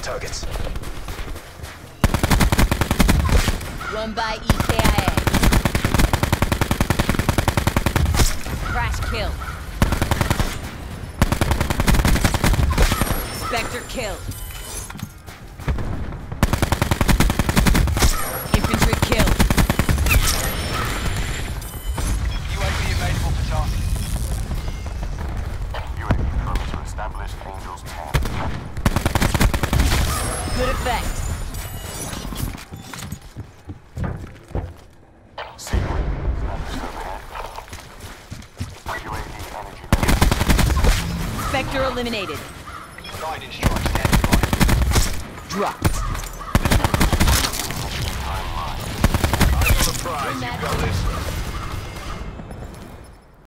targets. Run by EKIA. Crash kill. Spectre kill. Infantry kill. UAV available for task. UAV confirmed to establish Angel's 10. Good effect. Sequence established overhead. UAV energy level. Spectre eliminated. Lightning strike standing by. Dropped. I got a prize. You got this.